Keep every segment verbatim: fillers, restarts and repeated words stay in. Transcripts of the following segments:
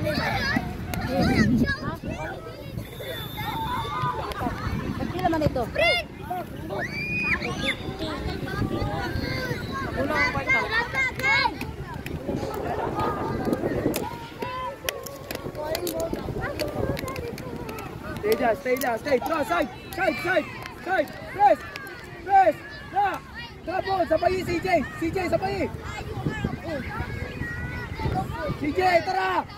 Kecil naman ito. Ulang ko ito. Stay there, stay there, stay. Cross, side, side, side, side. Press, press. Na. Tapos, sabayin C J. C J, sabayin. C J, tara.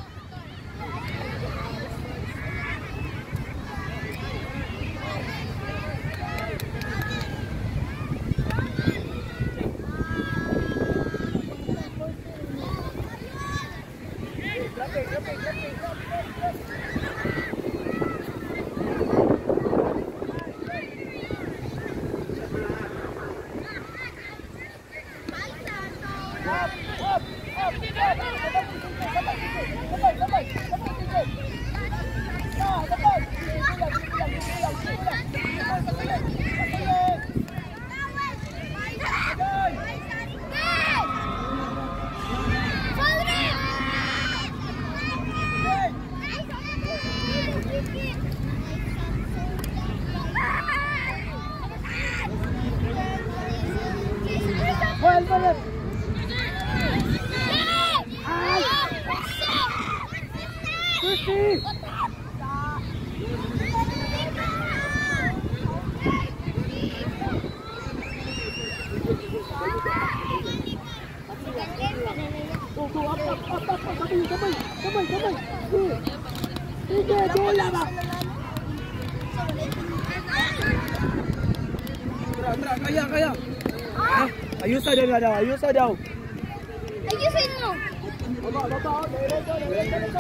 Kaya, kaya. Ayusin dia dah, ayusin dah. Ayusin mo. Baba, baba, diretso, diretso.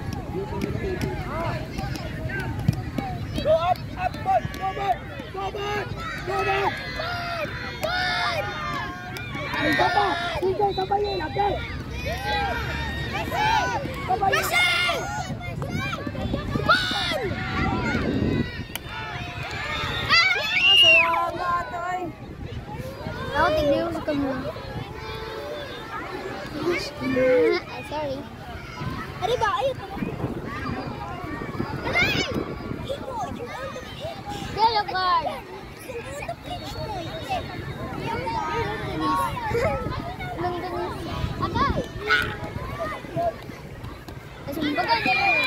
Go up, up, ball, go back, go back, go back. Ball! Ay, baba, sige, sabayin natin. Sabayin. Ball! Ako, tignan mo sa kamera. Ay, sorry. Ari ba? Ayun. Aray! Yellow card. Nung Denise. Agay! Nasumbagan ka rin.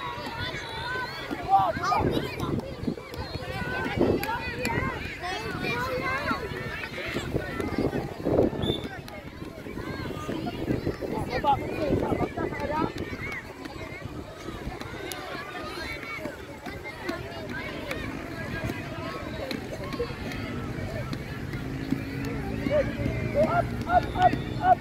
Go up, up, up, up.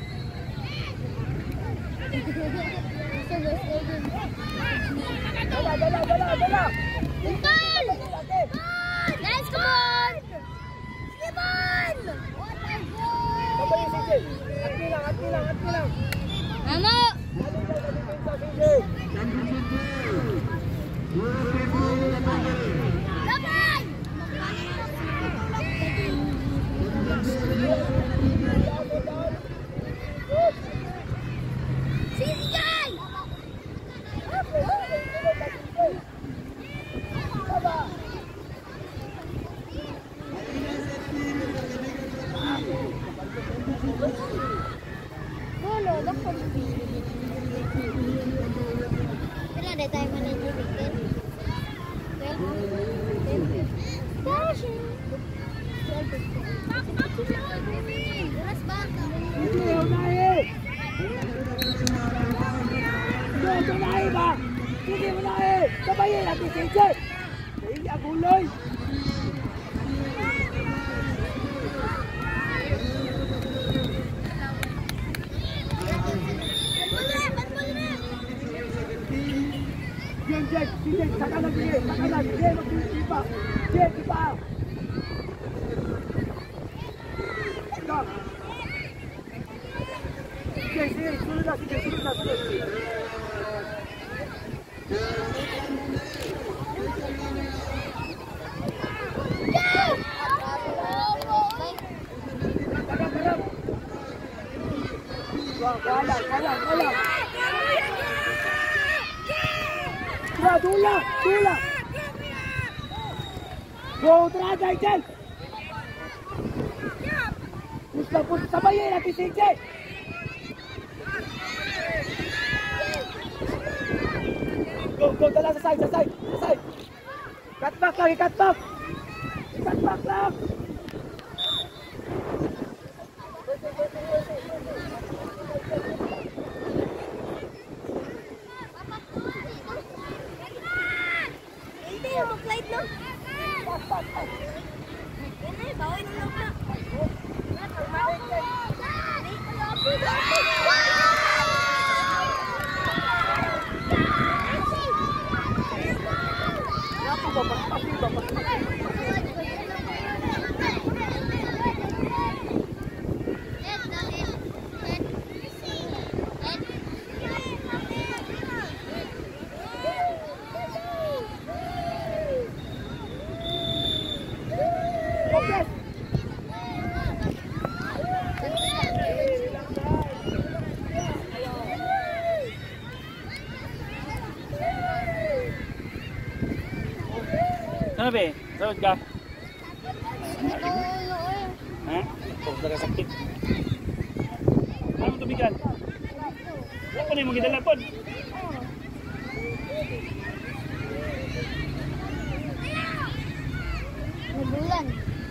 Dala, dala, dala, dala. Ball! Nice, come on! Sige, ball! Sabayin si Jay. Hati lang, hati lang, hati lang. Ano? Hati lang sa depensa si Jay. Laban! Sisigay! Wala, bakit? Wala, di tayo managiging. Dashing! Oras ba? Sige, unahin! Sige, unahin ba? Sige, unahin! Sabayin natin si Jay! Sige, aguloy! Jay, Jay, si Jay, saka na Jay, saka na Jay, magpipa! Jay, pipa! Stop! Jay, sige, sunod na, sige, sunod na, sunod! Wala, wala, wala! Dua, dula, dula. Go, terada, Ijel. Push, push, sabayin natin si Ijel. Go, go, dala sa side, sa side, sa side. Cut back lang, i-cut back. I-cut back lang. Hindi, mag-flight lang. Yan eh, bawin ng loob na. Ano be? Sahod ka? Ito, eh. Ha? Huwag na kasakit. Ano mo tubigan? Ako na yung mga dalapon. Mabulan.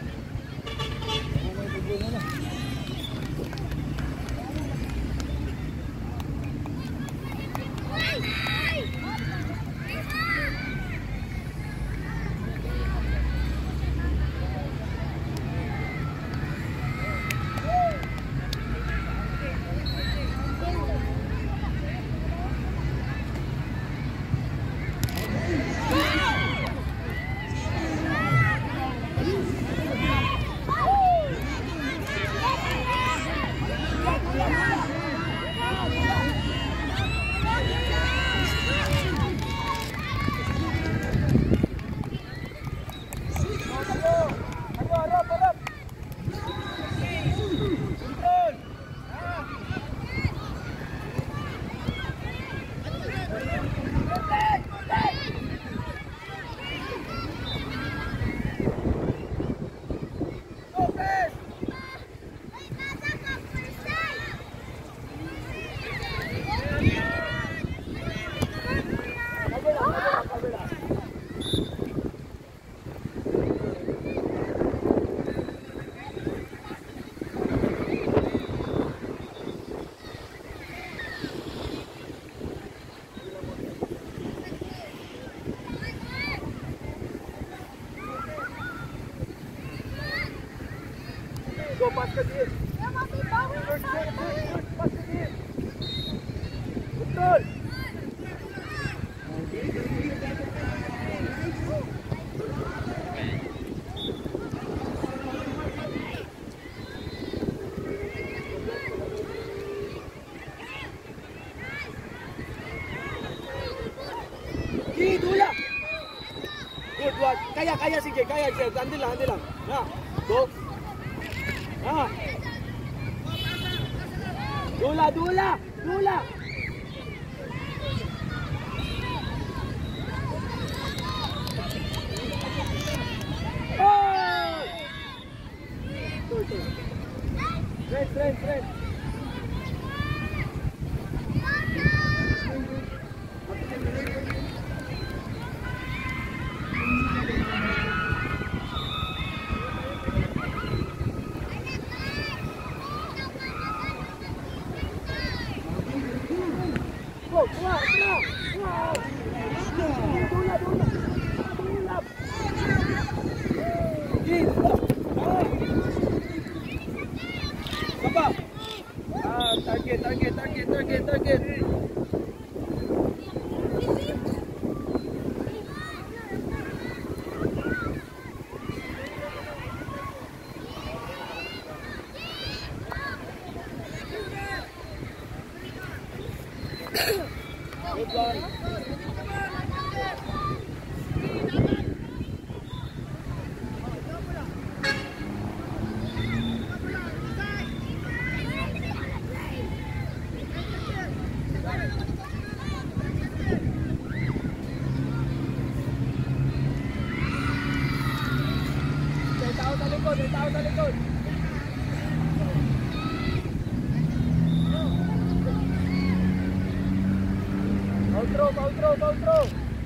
Go, pass ka din. Good, good, good. Pass ka din. Betul. Gitu ya. Good, good. Kaya, kaya sige, kaya sige. Andil lang, andil lang. Nah, go. Ah. Dula, dula, dula. Oh! Tuh, tuh. Straight, straight, straight. Go, keluar, keluar, keluar. Dula, dula. Dula. Gitu. Ah. Apa? Ah, target, target, target, target, target. Good one. throw, foul throw, foul throw.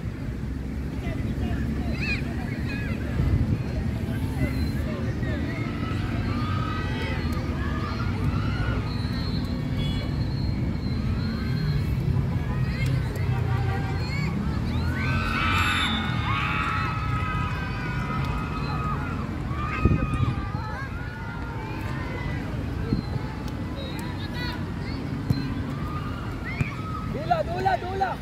Dula, dula, dula.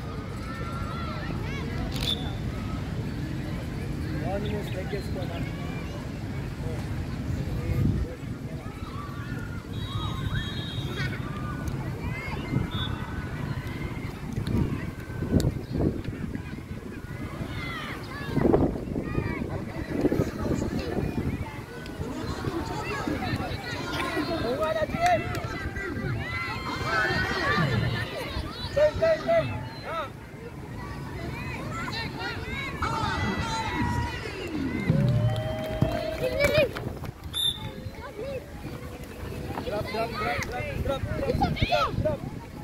One minute, like this one. Turn, turn, turn. Ah. Drop, drop, drop, drop, drop, drop, drop, drop.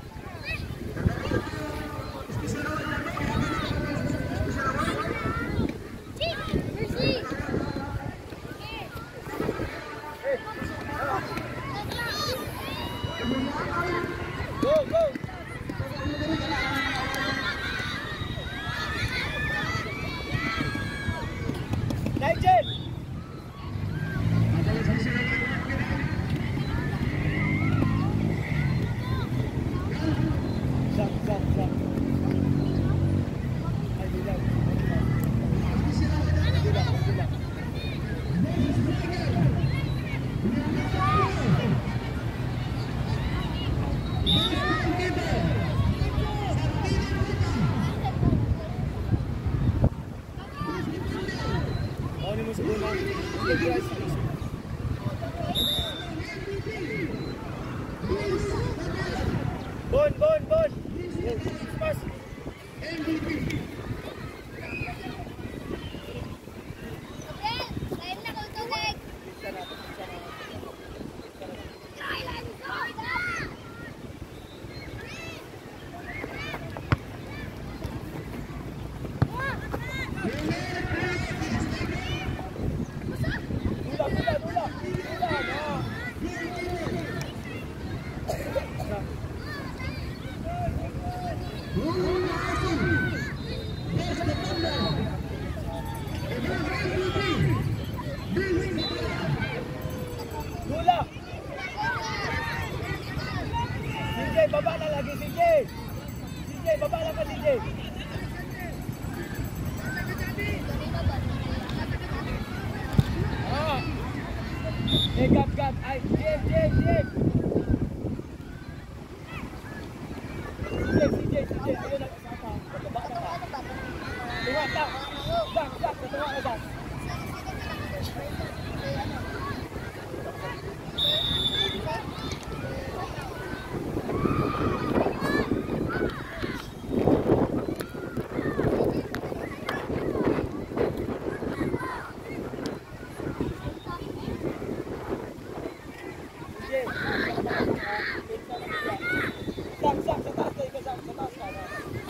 Go, go. Nigel. Zap, zap, zap. Ay, dilaw. Dilaw, dilaw. Mau ni musuh bola. Bon, bon, bon. Pas. Dula, dula, dula. Dula, nah. Dula. C J, baba na lagi C J. C J, baba na ka C J. Ah. Eh, gap, gap. Ay, Jim, Jim, Jim. C J, C J, C J. Ayaw na kasama. Baba na ka. Tuwa ka. Gap, gap. Tuwa ka, gap. Sak, sak, sa taas ka, ikaw, sak, sa taas ka.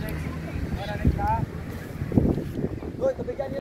next. Para next ha. Good, tabi dyan.